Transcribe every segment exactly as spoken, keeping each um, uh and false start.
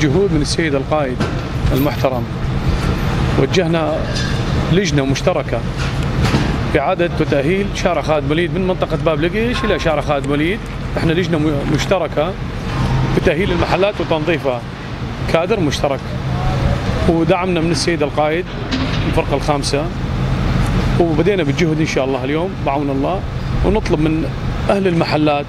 جهود من السيد القائد المحترم وجهنا لجنة مشتركة بإعادة وتأهيل شارع خالد وليد من منطقة باب لقيش إلى شارع خالد وليد. احنا لجنة مشتركة بتأهيل المحلات وتنظيفها، كادر مشترك، ودعمنا من السيد القائد الفرقة الخامسة، وبدينا بالجهد إن شاء الله اليوم بعون الله. ونطلب من أهل المحلات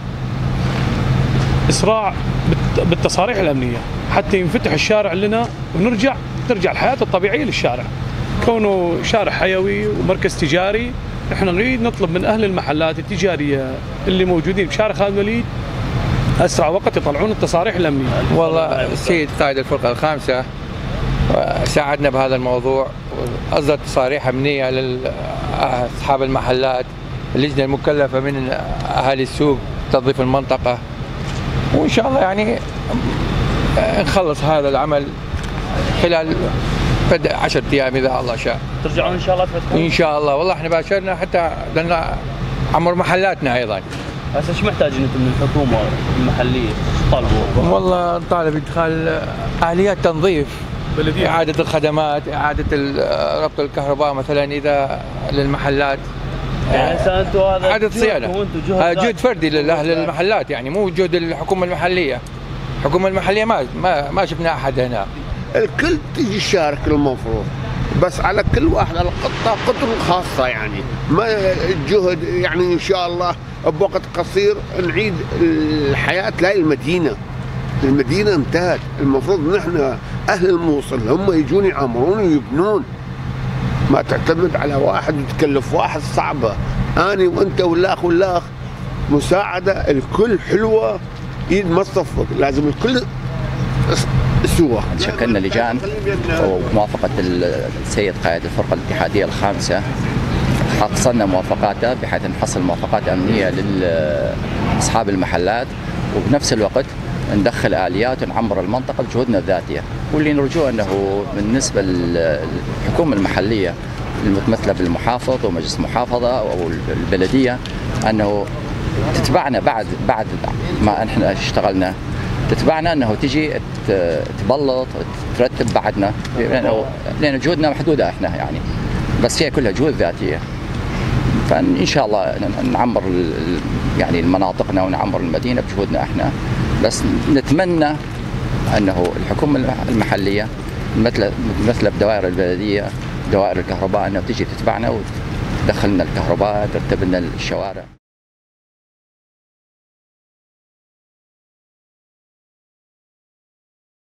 إسراع بالتصاريح الأمنية حتى ينفتح الشارع لنا ونرجع ترجع الحياة الطبيعية للشارع. كونه شارع حيوي ومركز تجاري، احنا نريد نطلب من أهل المحلات التجارية اللي موجودين بشارع خالد وليد أسرع وقت يطلعون التصاريح الأمنية. والله السيد قائد الفرقة الخامسة ساعدنا بهذا الموضوع، أصدر تصاريح أمنية لأصحاب المحلات، اللجنة المكلفة من أهالي السوق تنظيف المنطقة، وإن شاء الله يعني نخلص هذا العمل خلال بدء عشرة أيام إذا الله شاء. ترجعون إن شاء الله تفتحون؟ إن شاء الله، والله إحنا باشرنا حتى بدنا عمر محلاتنا أيضا. هسه ايش محتاجين انتم من الحكومة المحلية؟ طالبوا؟ والله نطالب إدخال آليات تنظيف، بلدية، إعادة الخدمات، إعادة ربط الكهرباء مثلا إذا للمحلات. يعني هسه انتم هذا إعادة صيانة، جهد فردي لأهل المحلات، يعني مو جهد الحكومة المحلية. الحكومة المحلية ما ما ما شفنا أحد هنا. الكل تيجي يشارك المفروض، بس على كل واحد على قطة قطر خاصة، يعني ما الجهد يعني إن شاء الله بوقت قصير نعيد الحياة لاي المدينة. المدينة انتهت، المفروض نحن أهل الموصل هم يجون يعمرون ويبنون، ما تعتمد على واحد وتكلف واحد، صعبة. أنا وأنت والأخ والأخ مساعدة، الكل حلوة، إيد ما تصفق، لازم الكل سوا. شكلنا لجان وموافقة السيد قائد الفرقة الاتحادية الخامسة، حصلنا موافقاته بحيث نحصل موافقات أمنية لأصحاب المحلات، وبنفس الوقت ندخل آليات ونعمر المنطقة بجهودنا الذاتية. واللي نرجوه أنه بالنسبة للحكومة المحلية المتمثلة بالمحافظ ومجلس المحافظة أو البلدية أنه تتبعنا بعد بعد ما احنا اشتغلنا، تتبعنا انه تجي تبلط ترتب بعدنا، لانه لان جهودنا محدوده احنا يعني، بس فيها كلها جهود ذاتيه. فان شاء الله نعمر يعني مناطقنا ونعمر المدينه بجهودنا احنا، بس نتمنى انه الحكومه المحليه مثل مثل بدوائر البلديه دوائر الكهرباء انه تجي تتبعنا وتدخلنا الكهرباء، ترتب لنا الشوارع.